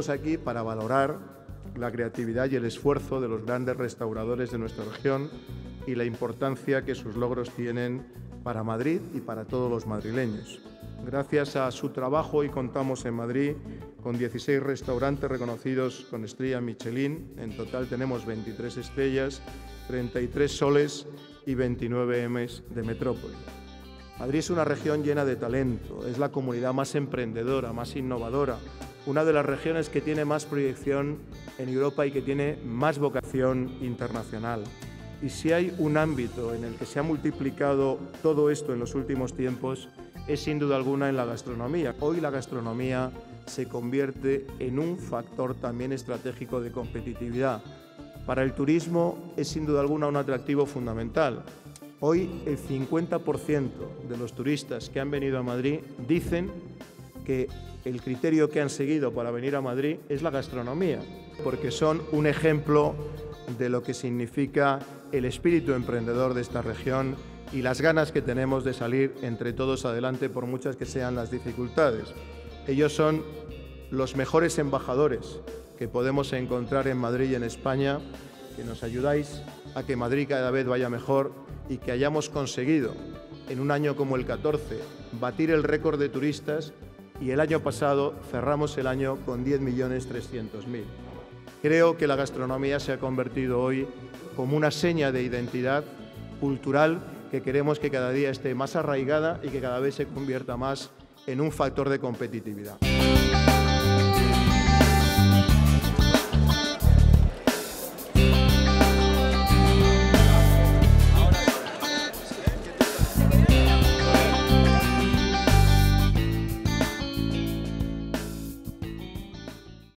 reunimos aquí para valorar la creatividad y el esfuerzo de los grandes restauradores de nuestra región y la importancia que sus logros tienen para Madrid y para todos los madrileños. Gracias a su trabajo hoy contamos en Madrid con 16 restaurantes reconocidos con estrella Michelin. En total tenemos 23 estrellas, 33 soles y 29 M's de metrópoli. Madrid es una región llena de talento, es la comunidad más emprendedora, más innovadora, una de las regiones que tiene más proyección en Europa y que tiene más vocación internacional. Y si hay un ámbito en el que se ha multiplicado todo esto en los últimos tiempos, es sin duda alguna en la gastronomía. Hoy la gastronomía se convierte en un factor también estratégico de competitividad. Para el turismo es sin duda alguna un atractivo fundamental. Hoy el 50% de los turistas que han venido a Madrid dicen que el criterio que han seguido para venir a Madrid es la gastronomía, porque son un ejemplo de lo que significa el espíritu emprendedor de esta región y las ganas que tenemos de salir entre todos adelante por muchas que sean las dificultades. Ellos son los mejores embajadores que podemos encontrar en Madrid y en España, que nos ayudáis a que Madrid cada vez vaya mejor y que hayamos conseguido en un año como el 14 batir el récord de turistas y el año pasado cerramos el año con 10.300.000. Creo que la gastronomía se ha convertido hoy como una seña de identidad cultural que queremos que cada día esté más arraigada y que cada vez se convierta más en un factor de competitividad.